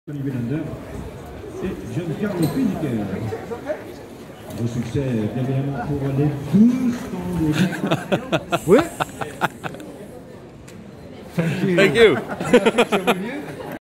Olivier Lander et Giancarlo Finiker. Gros succès, bien évidemment, pour les 12 stands. Oui. Thank you. Thank you.